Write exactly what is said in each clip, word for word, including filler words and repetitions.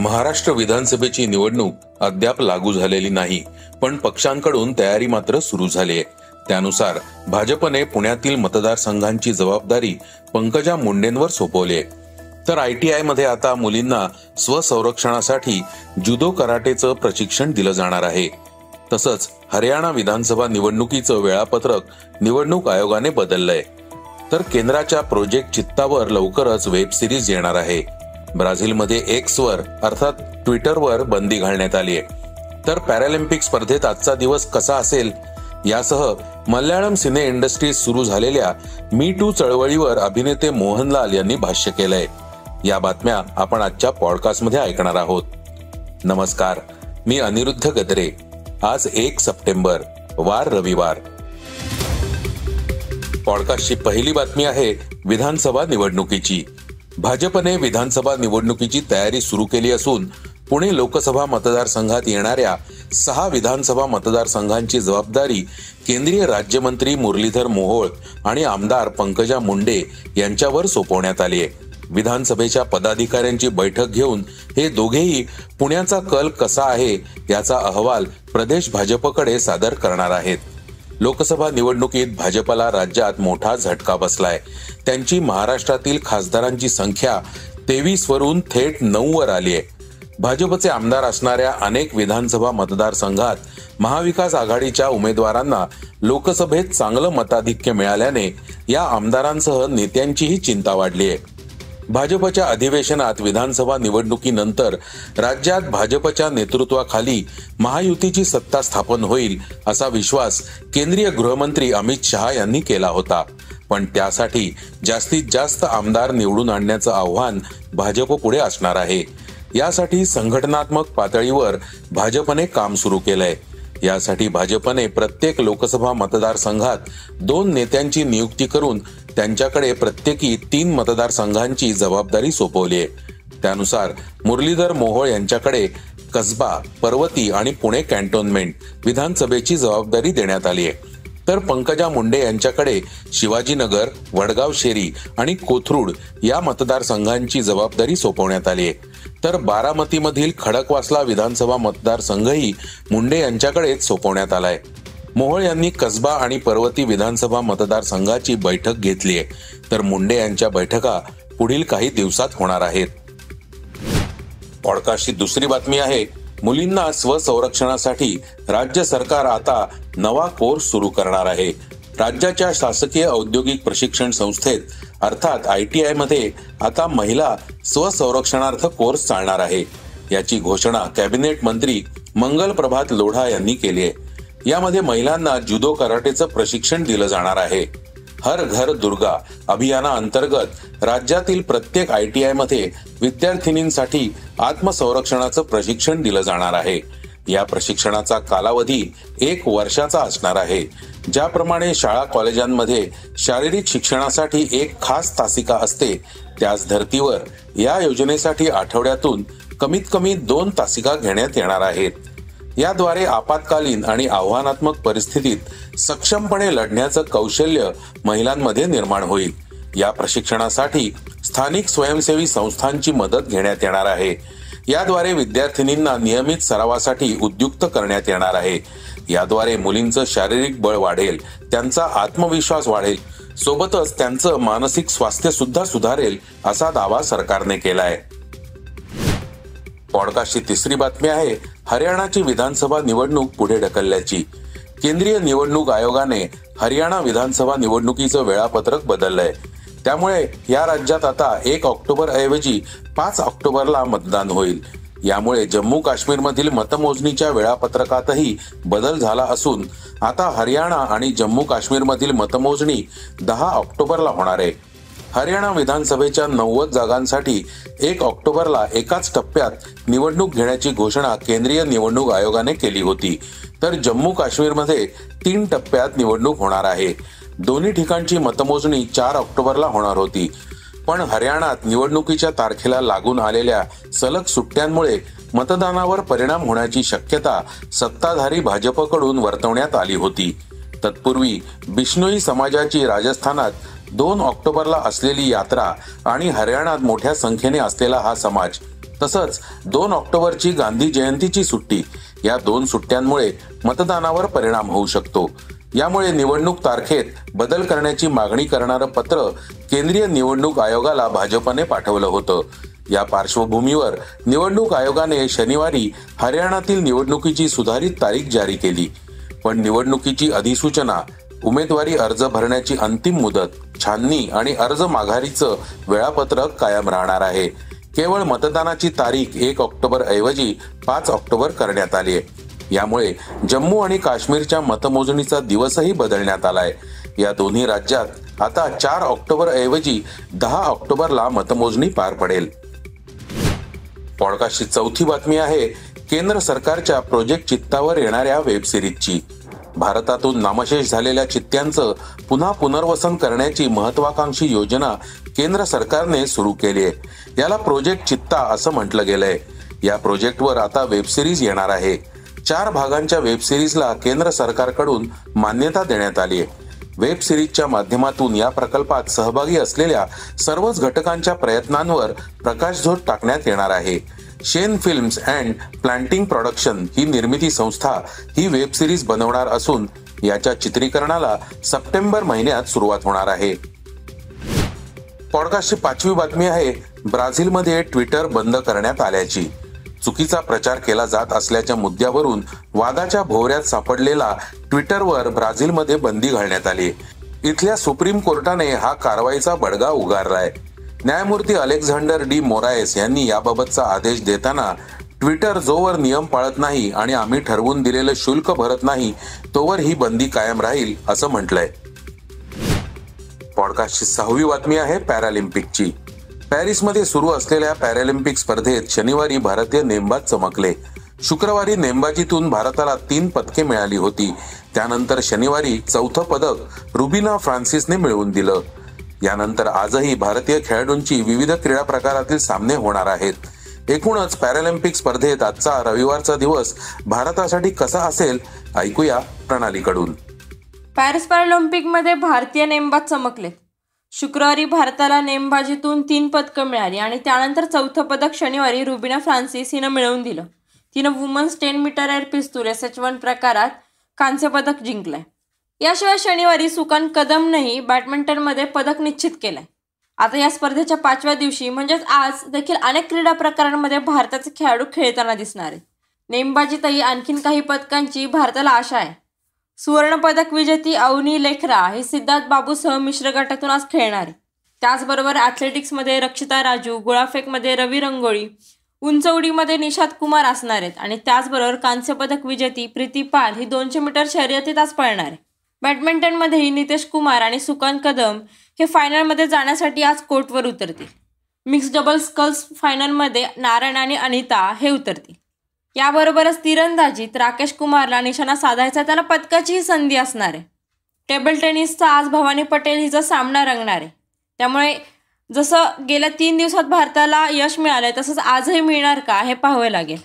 महाराष्ट्र विधानसभेची निवडणूक अद्याप लागू झालेली नाही, पण पक्षांकडून तयारी मात्र सुरू झाली आहे। त्यानुसार भाजपने पुण्यातील मतदारसंघांची जबाबदारी पंकजा मुंडेंवर सोपवली आहे। तर आयटीआय मध्ये आता मुलींना स्वसंरक्षणासाठी जुदो कराटेचं प्रशिक्षण दिलं जाणार आहे। तसंच हरियाणा विधानसभा निवडणुकीचं वेळापत्रक निवडणूक आयोगाने बदललंय। तर केंद्राच्या प्रोजेक्ट चित्तावर लवकरच वेब सिरीज येणार आहे। ब्राझीलमध्ये एक्स वर अर्थात ट्विटरवर बंदी घालण्यात आली आहे। तर पॅरालिम्पिक स्पर्धेत आजचा दिवस कसा असेल यासह मल्याळम सिने इंडस्ट्रीज सुरू झालेल्या मी टू चळवळीवर अभिनेते मोहनलाल यांनी भाष्य केलंय। या बातम्या आपण आजच्या पॉडकास्टमध्ये ऐकणार आहोत। नमस्कार, मी अनिरुद्ध गद्रे। आज एक सप्टेंबर, वार रविवार। पॉडकास्टची पहिली बातमी आहे विधानसभा निवडणुकीची। भाजपने विधानसभा निवडणुकीची तयारी सुरू केली असून पुणे लोकसभा मतदारसंघात येणाऱ्या सहा विधानसभा मतदारसंघांची जबाबदारी केंद्रीय राज्यमंत्री मुरलीधर मोहोळ आणि आमदार पंकजा मुंडे यांच्यावर सोपवण्यात आली आहे। विधानसभेच्या पदाधिकाऱ्यांची बैठक घेऊन हे दोघेही पुण्याचा कल कसा आहे याचा अहवाल प्रदेश भाजपकडे सादर करणार आहेत। लोकसभा निवडणुकीत भाजपला राज्यात मोठा झटका बसलाय। त्यांची महाराष्ट्रातील खासदारांची संख्या तेवीस वरून थेट नऊ वर आली आहे। भाजपचे आमदार असणाऱ्या अनेक विधानसभा मतदारसंघात महाविकास आघाडीच्या उमेदवारांना लोकसभेत चांगलं मताधिक्य मिळाल्याने या आमदारांसह नेत्यांचीही चिंता वाढली आहे। भाजपच्या अधिवेशनात विधानसभा निवडणुकीनंतर राज्यात भाजपच्या नेतृत्वाखाली महायुतीची सत्ता स्थापन होईल असा विश्वास केंद्रीय गृहमंत्री अमित शहा यांनी केला होता। पण त्यासाठी जास्तीत जास्त आमदार निवडून आणण्याचं आव्हान भाजपपुढे असणार आहे। यासाठी संघटनात्मक पातळीवर भाजपने काम सुरू केलंय। यासाठी भाजपने प्रत्येक लोकसभा मतदारसंघात दोन नेत्यांची नियुक्ती करून त्यांच्याकडे प्रत्येकी तीन मतदारसंघांची जबाबदारी सोपवली आहे। त्यानुसार मुरलीधर मोहोळ यांच्याकडे कसबा, पर्वती आणि पुणे कॅन्टोन्मेंट विधानसभेची जबाबदारी देण्यात आली आहे। तर पंकजा मुंडे यांच्याकडे शिवाजीनगर, वडगाव शेरी आणि कोथरूड या मतदारसंघांची जबाबदारी सोपवण्यात आली आहे। तर बारामतीमधील खडकवासला विधानसभा मतदारसंघही मुंडे यांच्याकडेच सोपवण्यात आलाय। मोहोळ यांनी कसबा आणि पर्वती विधानसभा मतदारसंघाची बैठक घेतली आहे। तर मुंडे यांच्या बैठका पुढील काही दिवसात होणार आहेत। पॉडकास्टची दुसरी बातमी आहे मुलींना स्वसंरक्षणासाठी राज्य सरकार आता नवा कोर्स सुरू करणार आहे। राज्याच्या शासकीय औद्योगिक प्रशिक्षण संस्थेत अर्थात आयटीआय मध्ये आता महिला स्वसंरक्षणार्थ कोर्स चालणार आहे। याची घोषणा कॅबिनेट मंत्री मंगल प्रभात लोढा यांनी केली आहे। यामध्ये महिलांना जुदो कराटेचं प्रशिक्षण दिलं जाणार आहे। हर घर दुर्गा अभियानाअंतर्गत राज्यातील प्रत्येक आयटीआय मध्ये विद्यार्थिनींसाठी आत्मसंरक्षणाचं प्रशिक्षण दिलं जाणार आहे। या प्रशिक्षणाचा कालावधी एक वर्षाचा असणार आहे। ज्याप्रमाणे शाळा कॉलेजांमध्ये शारीरिक शिक्षणासाठी एक खास तासिका असते, त्याच धर्तीवर या योजनेसाठी आठवड्यातून कमीत कमी दोन तासिका घेण्यात येणार आहेत। याद्वारे आपत्कालीन आणि आव्हानात्मक परिस्थितीत सक्षमपणे लढण्याचं कौशल्य महिलांमध्ये निर्माण होईल। या प्रशिक्षणासाठी स्थानिक स्वयंसेवी संस्थांची मदत घेण्यात येणार आहे। याद्वारे विद्यार्थिनींना नियमित सरावासाठी उद्युक्त करण्यात येणार आहे। याद्वारे मुलींचं शारीरिक बळ वाढेल, त्यांचा आत्मविश्वास वाढेल, सोबतच त्यांचं मानसिक स्वास्थ्य सुद्धा सुधारेल असा दावा सरकारने केलाय। पॉडकास्टची तिसरी बातमी आहे हरियाणाची विधानसभा निवडणूक पुढे ढकलल्याची। केंद्रीय निवडणूक आयोगाने हरियाणा विधानसभा निवडणुकीचं वेळापत्रक बदललंय। त्यामुळे या राज्यात आता एक ऑक्टोबर ऐवजी पाच ऑक्टोबरला मतदान होईल। यामुळे जम्मू काश्मीर मधील मतमोजणीच्या वेळापत्रकातही बदल झाला असून आता हरियाणा आणि जम्मू काश्मीर मधील मतमोजणी दहा ऑक्टोबरला होणार आहे। हरियाणा विधानसभेच्या नव्वद जागांसाठी एक ऑक्टोबरला एकाच टप्प्यात निवडणूक घेण्याची घोषणा केंद्रीय निवडणूक आयोगाने केली होती। तर जम्मू काश्मीरमध्ये तीन टप्प्यात निवडणूक होणार आहे। दोन्ही ठिकाणची मतमोजणी चार ऑक्टोबरला होणार होती, पण हरियाणात निवडणुकीच्या तारखेला लागून आलेल्या सलग सुट्ट्यांमुळे मतदानावर परिणाम होण्याची शक्यता सत्ताधारी भाजपकडून वर्तवण्यात आली होती। तत्पूर्वी बिश्नोई समाजाची राजस्थानात दोन ऑक्टोबरला असलेली यात्रा आणि हरियाणात मोठ्या संख्येने असलेला हा समाज तसंच दोन ऑक्टोबरची गांधी जयंतीची सुट्टी या दोन सुट्ट्यांमुळे मतदानावर परिणाम होऊ शकतो। यामुळे निवडणूक तारखेत बदल करण्याची मागणी करणारं पत्र केंद्रीय निवडणूक आयोगाला भाजपने पाठवलं होतं। या पार्श्वभूमीवर निवडणूक आयोगाने शनिवारी हरियाणातील निवडणुकीची सुधारित तारीख जारी केली, पण निवडणुकीची अधिसूचना, उमेदवारी अर्ज भरण्याची अंतिम मुदत, छाननी आणि अर्ज माघारीचं वेळापत्रक कायम राहणार आहे। केवळ मतदानाची तारीख एक ऑक्टोबर ऐवजी पाच ऑक्टोबर करण्यात आली आहे। यामुळे जम्मू आणि काश्मीरच्या मतमोजणीचा दिवसही बदलण्यात आलाय। या दोन्ही राज्यात आता चार ऑक्टोबर ऐवजी दहा ऑक्टोबरला मतमोजणी पार पडेल। पॉडकास्टची चौथी बातमी आहे केंद्र सरकारच्या प्रोजेक्ट चित्तावर येणाऱ्या वेब सिरीजची। भारतातून नामशेष झालेल्या चित्त्यांचं पुन्हा पुनर्वसन करण्याची महत्वाकांक्षी योजना केंद्र सरकारने सुरू केली आहे। याला प्रोजेक्ट चित्ता असं म्हटलं गेलंय। या प्रोजेक्टवर आता वेब सिरीज येणार आहे। चार भागांच्या वेब सिरीजला केंद्र सरकारकडून मान्यता देण्यात आली आहे। वेब सिरीजच्या माध्यमातून या प्रकल्पात सहभागी असलेल्या सर्वच घटकांच्या प्रयत्नांवर प्रकाशझोत टाकण्यात येणार आहे। Shane films and planting production ही निर्मिती संस्था ही वेब सिरीज बनवणार असून याच्या चित्रीकरणाला सप्टेंबर महिन्यात सुरुवात होणार आहे। पॉडकास्टची पाचवी बातमी आहे ब्राझीलमध्ये ट्विटर बंद करण्यात आल्याची। चुकीचा प्रचार केला जात असल्याच्या मुद्द्यावरून वादाच्या भोवऱ्यात सापडलेला ट्विटरवर ब्राझीलमध्ये बंदी घालण्यात आली। इथल्या सुप्रीम कोर्टाने हा कारवाईचा बडगा उगारलाय। न्यायमूर्ती अलेक्झांडर डी मोरायस यांनी याबाबतचा आदेश देताना ट्विटर जोवर नियम पाळत नाही आणि आम्ही ठरवून दिलेलं शुल्क भरत नाही तोवर ही बंदी कायम राहील असं म्हटलंय। पॉडकास्टची सहावी बातमी आहे पॅरालिम्पिकची। पॅरिसमध्ये सुरू असलेल्या पॅरालिम्पिक स्पर्धेत शनिवारी भारतीय नेमबाज चमकले। शुक्रवारी नेमबाजीतून भारताला तीन पदके मिळाली होती। त्यानंतर शनिवारी चौथं पदक रुबिना फ्रान्सिसने मिळवून दिलं। यानंतर आजही भारतीय खेळाडूंची विविध क्रीडा प्रकारातील सामने होणार आहेत। एकूणच पॅरालिम्पिक स्पर्धेत आजचा रविवारचा दिवस भारतासाठी कसा असेल ऐकूया प्रणालीकडून। पॅरिस पॅरालिम्पिक मध्ये भारतीय नेमबाज चमकलेत। शुक्रवारी भारताला नेमबाजीतून तीन पदकं मिळाली आणि त्यानंतर चौथं पदक शनिवारी रुबिना फ्रान्सिस हिनं मिळवून दिलं। तिनं वुमन्स टेन मीटर एअर पिस्तूल एस एच वन प्रकारात कांस्य पदक जिंकलंय। याशिवाय शनिवारी सुकान कदमनंही बॅडमिंटनमध्ये पदक निश्चित केलंय। आता या स्पर्धेच्या पाचव्या दिवशी म्हणजेच आज देखील अनेक क्रीडा प्रकारांमध्ये भारताचे खेळाडू खेळताना दिसणार आहेत। नेमबाजीतही आणखीन काही पदकांची भारताला आशा आहे। सुवर्ण पदक विजेती अवनी लेखरा ही सिद्धार्थ बाबूसह मिश्र गटातून आज खेळणार आहे। त्याचबरोबर ॲथलेटिक्समध्ये रक्षिता राजू, गोळाफेकमध्ये रवी रंगोळी, उंच उडीमध्ये निशात कुमार असणार आहेत आणि त्याचबरोबर कांस्य पदक विजेती प्रीती पाल ही दोनशे मीटर शर्यतीत आज पळणार आहे। बॅडमिंटनमध्येही नितेश कुमार आणि सुकान कदम हे फायनलमध्ये जाण्यासाठी आज कोर्टवर उतरतील। मिक्स डबल स्कल्स फायनलमध्ये नारायण आणि अनिता हे उतरतील। याबरोबरच तिरंदाजीत राकेश कुमारला निशाणा साधायचा त्याला पदकाचीही संधी असणार आहे। टेबल टेनिसचा आज भवानी पटेल हिचा सामना रंगणार आहे। त्यामुळे जसं गेल्या तीन दिवसात भारताला यश मिळालंय तसंच आजही मिळणार का हे पाहावे लागेल।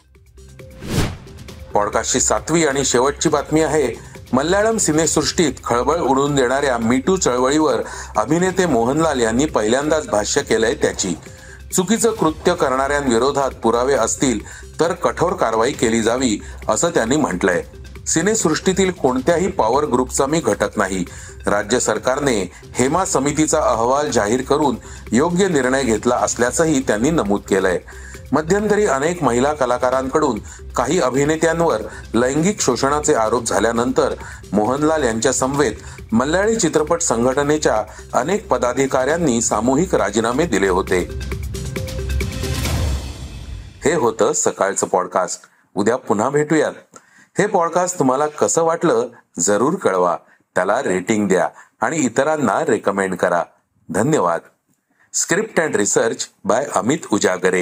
पॉडकास्टची सातवी आणि शेवटची बातमी आहे मल्याळम सिनेसृष्टीत खळबळ उडवून देणाऱ्या मीटू चळवळीवर अभिनेते मोहनलाल यांनी पहिल्यांदाच भाष्य केलंय त्याची। चुकीचं कृत्य करणाऱ्यांविरोधात पुरावे असतील तर कठोर कारवाई केली जावी असं त्यांनी म्हटलंय। सिनेसृष्टीतील कोणत्याही पॉवर ग्रुपचा मी घटक नाही। राज्य सरकारने हेमा समितीचा अहवाल जाहीर करून योग्य निर्णय घेतला असल्याचंही त्यांनी नमूद केलंय। मध्यंतरी अनेक महिला कलाकारांकडून काही अभिनेत्यांवर लैंगिक शोषणाचे आरोप झाल्यानंतर मोहनलाल यांच्या समवेत मल्याळी चित्रपट संघटनेच्या अनेक पदाधिकाऱ्यांनी सामूहिक राजीनामे दिले होते। हे होतं सकाळचं पॉडकास्ट। उद्या पुन्हा भेटूयात। हे पॉडकास्ट तुम्हाला कसं वाटलं जरूर कळवा, त्याला रेटिंग द्या आणि इतरांना रेकमेंड करा। धन्यवाद। Script and research by Amit Ujagare.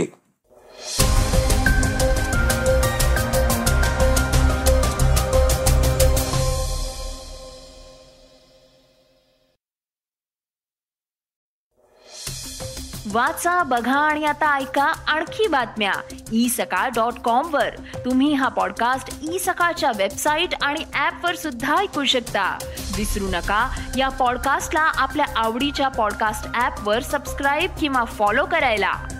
वाचा, बघा आणि आता ऐका आणखी बातम्या ई सकाळ डॉट कॉम वर। तुम्ही हा पॉडकास्ट ई सकाळच्या वेबसाईट आणि ऍप वर सुद्धा ऐकू शकता। विसरू नका या पॉडकास्टला आपल्या आवडीच्या पॉडकास्ट ऍप वर सबस्क्राईब किंवा फॉलो करायला।